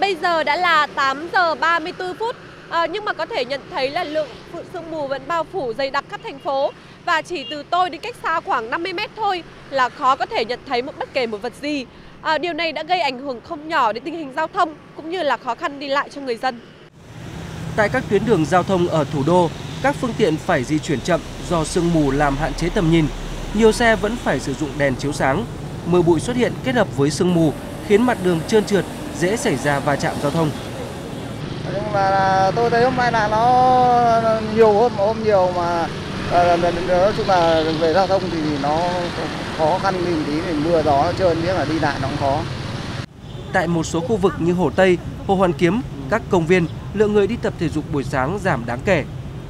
Bây giờ đã là 8 giờ 34 phút, nhưng mà có thể nhận thấy là lượng sương mù vẫn bao phủ dày đặc khắp thành phố. Và chỉ từ tôi đến cách xa khoảng 50 mét thôi là khó có thể nhận thấy bất kể một vật gì. Điều này đã gây ảnh hưởng không nhỏ đến tình hình giao thông cũng như là khó khăn đi lại cho người dân. Tại các tuyến đường giao thông ở thủ đô, các phương tiện phải di chuyển chậm do sương mù làm hạn chế tầm nhìn. Nhiều xe vẫn phải sử dụng đèn chiếu sáng. Mưa bụi xuất hiện kết hợp với sương mù khiến mặt đường trơn trượt, dễ xảy ra va chạm giao thông. Nhưng mà tôi thấy hôm nay là nó nhiều hơn hôm nhiều mà nói chung là về giao thông thì nó khó khăn mình tí, thì mưa gió nó trơn biết là đi lại nó cũng khó. Tại một số khu vực như Hồ Tây, Hồ Hoàn Kiếm, các công viên, lượng người đi tập thể dục buổi sáng giảm đáng kể.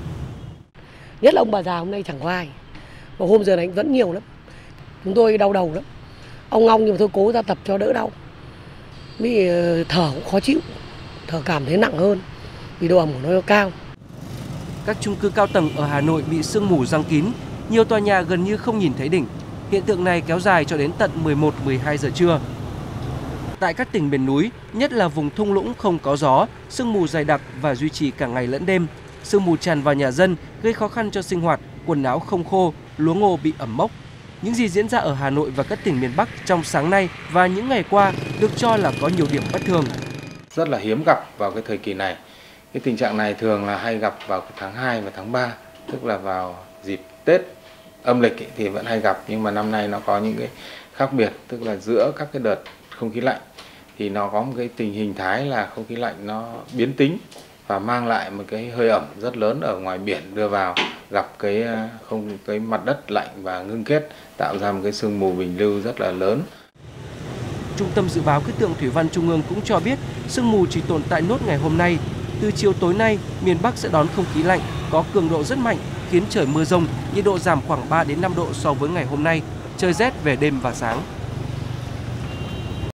Nhất là ông bà già hôm nay chẳng có ai. Và hôm giờ này vẫn nhiều lắm. Chúng tôi đau đầu lắm. Ông ong nhưng mà tôi cố ra tập cho đỡ đau. Vì thở cũng khó chịu, thở cảm thấy nặng hơn vì độ ẩm của nó cao. Các chung cư cao tầng ở Hà Nội bị sương mù giăng kín, nhiều tòa nhà gần như không nhìn thấy đỉnh. Hiện tượng này kéo dài cho đến tận 11-12 giờ trưa. Tại các tỉnh miền núi, nhất là vùng thung lũng không có gió, sương mù dày đặc và duy trì cả ngày lẫn đêm. Sương mù tràn vào nhà dân gây khó khăn cho sinh hoạt, quần áo không khô, lúa ngô bị ẩm mốc. Những gì diễn ra ở Hà Nội và các tỉnh miền Bắc trong sáng nay và những ngày qua được cho là có nhiều điểm bất thường. Rất là hiếm gặp vào cái thời kỳ này. Cái tình trạng này thường là hay gặp vào tháng 2 và tháng 3, tức là vào dịp Tết âm lịch thì vẫn hay gặp, nhưng mà năm nay nó có những cái khác biệt, tức là giữa các cái đợt không khí lạnh thì nó có một cái tình hình thái là không khí lạnh nó biến tính và mang lại một cái hơi ẩm rất lớn ở ngoài biển đưa vào, gặp cái mặt đất lạnh và ngưng kết, tạo ra một cái sương mù bình lưu rất là lớn. Trung tâm Dự báo Khí tượng Thủy văn Trung ương cũng cho biết sương mù chỉ tồn tại nốt ngày hôm nay. Từ chiều tối nay, miền Bắc sẽ đón không khí lạnh có cường độ rất mạnh, khiến trời mưa rông, nhiệt độ giảm khoảng 3 đến 5 độ so với ngày hôm nay, trời rét về đêm và sáng.